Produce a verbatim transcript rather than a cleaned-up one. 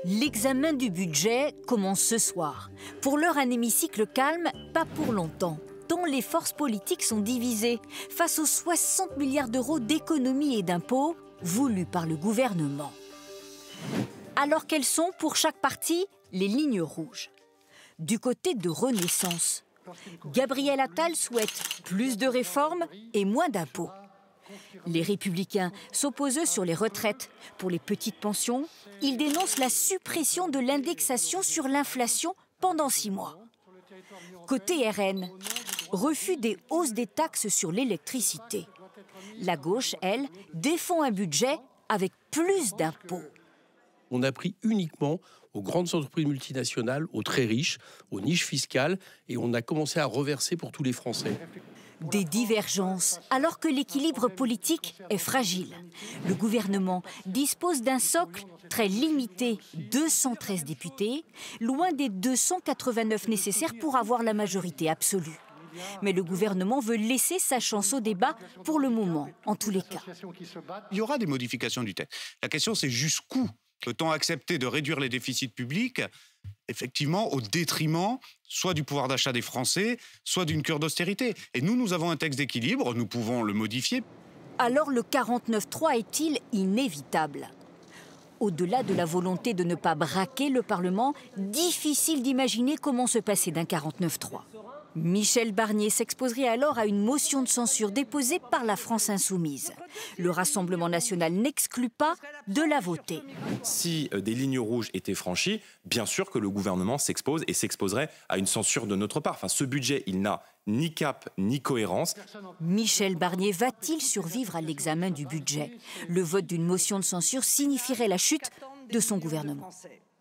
L'examen du budget commence ce soir. Pour l'heure, un hémicycle calme, pas pour longtemps, tant les forces politiques sont divisées face aux soixante milliards d'euros d'économies et d'impôts voulus par le gouvernement. Alors quelles sont pour chaque parti les lignes rouges? Du côté de Renaissance, Gabriel Attal souhaite plus de réformes et moins d'impôts. Les Républicains s'opposent sur les retraites. Pour les petites pensions, ils dénoncent la suppression de l'indexation sur l'inflation pendant six mois. Côté R N, refus des hausses des taxes sur l'électricité. La gauche, elle, défend un budget avec plus d'impôts. On a pris uniquement aux grandes entreprises multinationales, aux très riches, aux niches fiscales, et on a commencé à reverser pour tous les Français. Des divergences, alors que l'équilibre politique est fragile. Le gouvernement dispose d'un socle très limité, deux cent treize députés, loin des deux cent quatre-vingt-neuf nécessaires pour avoir la majorité absolue. Mais le gouvernement veut laisser sa chance au débat pour le moment, en tous les cas. Il y aura des modifications du texte. La question, c'est jusqu'où peut-on accepter de réduire les déficits publics, effectivement, au détriment soit du pouvoir d'achat des Français, soit d'une cure d'austérité. Et nous, nous avons un texte d'équilibre, nous pouvons le modifier. Alors le quarante-neuf trois est-il inévitable? Au-delà de la volonté de ne pas braquer le Parlement, difficile d'imaginer comment se passer d'un quarante-neuf trois. Michel Barnier s'exposerait alors à une motion de censure déposée par la France insoumise. Le Rassemblement national n'exclut pas de la voter. Si des lignes rouges étaient franchies, bien sûr que le gouvernement s'expose et s'exposerait à une censure de notre part. Enfin, ce budget, il n'a ni cap ni cohérence. Michel Barnier va-t-il survivre à l'examen du budget? Le vote d'une motion de censure signifierait la chute de son gouvernement.